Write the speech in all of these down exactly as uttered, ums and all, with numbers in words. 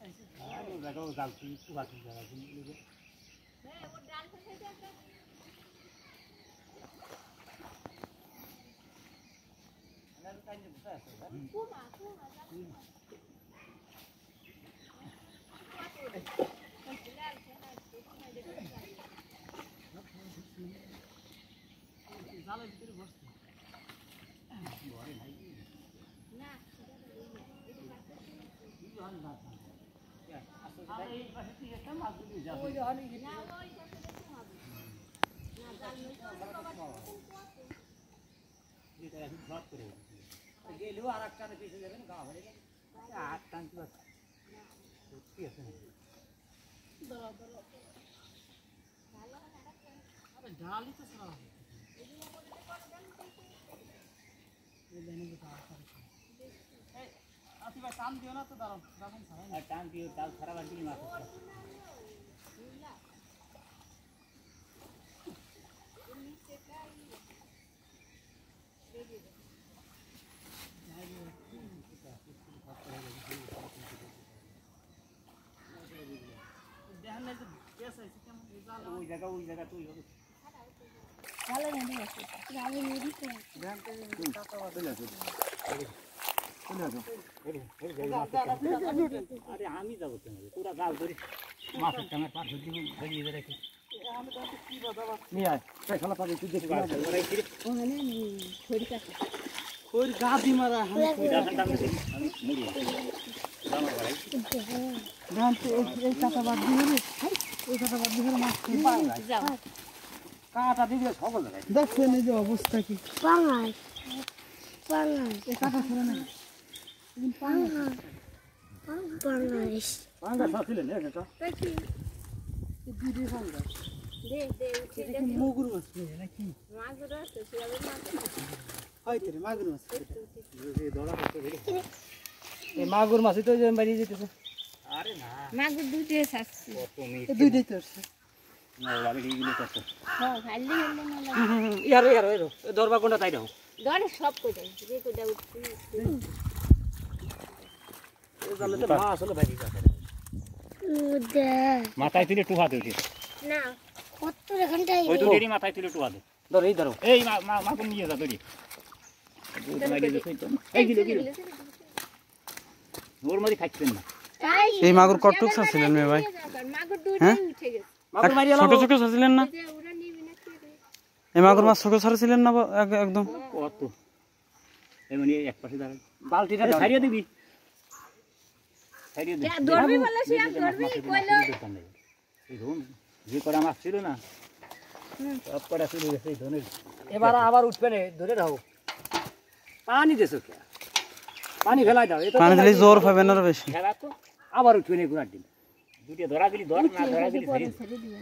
আরে জায়গাও জাল তুই একটু বাকি জায়গা দিলে হ্যাঁ ও ডাল থেকে একটা আরে কাই নে বসে আছে কুমা কুমা জালের ভিতরে বসছে ঘরে নাই না আর এই পাশে কি একটা মাছ দিবি যা ওই হলি না ওই পাশে দেখতে হবে না জাল নই তো এটা এখন শর্ট করে গেলেও আর একটা পিছনে যাবেন গা হয়ে যাবে আর টানতে পারছে সত্যি আছে ধরো ধরো ভালো না আরে ঢালি তো সারা এই লাইনে তো আসা এই আসি ভাই টান দিও না তো দাঁড়াও রাখুন সারা আর টান দিও ডাল সারা বাড়ি মাছ আছে ওই জায়গা ওই জায়গা তুই হবে ভালো না আছে ভালো নদী তো আরে আমি যাবো তোমাকে তোরা জাল ধরে মাছের টাঙার পার ধরে দিবি ধরিয়ে রাখি আমি তো কি বাবা নিয়ে আয় তাই খালা পাবে তুই দেখি ওখানে খড়ি কাটা খড়ি গাদি মারা আমি আমি মুড়ি দামা ভাই ধান তো এই কাটা বাদ দিয়ে রে এই কাটা বাদ দিয়ে মাছ যাও কাটা দিবে সবল লাগে দেখছেন এই যে অবস্থা কি পাঙ্গাই পাঙ্গাই এই কাটা ছিল না পাঙ্গাই পাঙ্গাই পাঙ্গা সাথিলে নে এটা দেখি এই দুইটি ভাঙা দে দে উঠে এটা কি মুগুর মাছ নাকি মাছ ধরছে সেভাবে মাছ হয়তো রে মাগুর মাছ এই দড়া করতে ধরে এই মাগুর মাছই তো যে বাড়ি যেতেছে আরে না মাগুর দুইটাই ছাড়ছে কত মিট এই দুইটাই তো আছে না লাগে এইগুলো কত হ্যাঁ খালি হলো না ইয়ার ইয়ার এরো দরবা কোনটা তাই দাও ধরে সব কইটা যে কইটা উঠছে এই জালে তো মাছ হলো ভাই কাছে দে মাথায় তুলে টুহা দে না কত এখানটাই ওই তো দেরি মাথায় তুলে টুহা দে ধর এই ধরো এই মা মা মাকে নিয়ে যা দড়ি এই গিলো গিলো ওর মধ্যে খাচ্ছেন না এই মাগুর কটুক ছাড়ছিলেন মেয়ে ভাই মাগুর দুইটাই উঠে গেছে মাগুর মারি ছোট ছোট ছাড়ছিলেন না যে ওরা নিবি না কি এই মাগুর মাছ ছোট ছাড়ছিলেন না বা- এক- একদম কত এই মানে এক পাশে দাঁড়ান বালতিটা ছাড়িয়ে দিবি ছাড়িয়ে দে যা ধরবি বলে সে আর ধরবি কইলো এই ধরুন যে করা মাছ ছিল না সব কটা চলে গেছে এই ধরনের এবার আবার উঠবে না ধরে রাখো পানি দেছো কে পানি ফেলাই দাও এটা পানি দিলে জোর পাবে না আরো বেশি খেলা তো আবার উঠবে না গুড়ার দিন দুটো ধরা গেলি ধর না ধরা গেলি ছেড়ে দে ছেড়ে দিবেন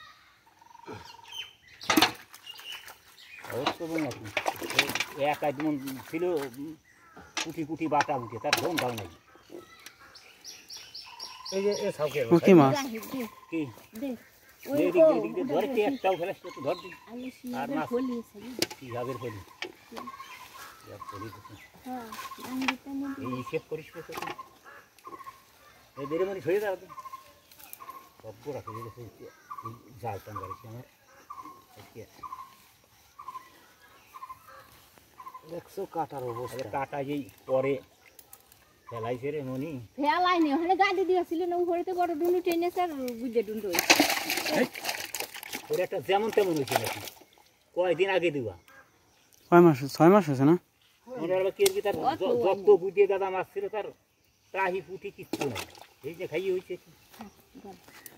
অবশ্য বল না এক একদম ছিল কুটি কুটি বাটা উঠে তার ধন দাও নাই এই যে এ সাউকের ও কি মাছ কি দে দে দিক দে দিক দে ধরে কে একটাও ফেলাস তো ধর দি আমি আর সিঙ্গেল মাছ ফলি ছেড়ে কি যাবের ফলি যা ফলি হ্যাঁ আমি দিতে নিবি এই শেপ করিস তো তুই এই দেরে মানে ছড়িয়ে দাও সব রাখে দিলে জাল টান করেছি আমার কি একশো কাটার অবস্থা কাটা যেই পরে ফেলাইছে রে মনি ফেলাই নি ওখানে গাড়ি দিয়েছিল না উপরেতে বড় ডুন্ডু টেনেছে আর বুঝে ডুন্ডু ওর একটা যেমন তেমন হয়েছে নাকি কয়দিন আগে দিবা ছয় মাস ছয় মাস হয়েছে না মনে হলো কি তার য- যত বুঝিয়ে গাদা মাছ ছিল তার প্রাহি পুঁটি কিচ্ছু নাই এই যে খাইয়ে হয়েছে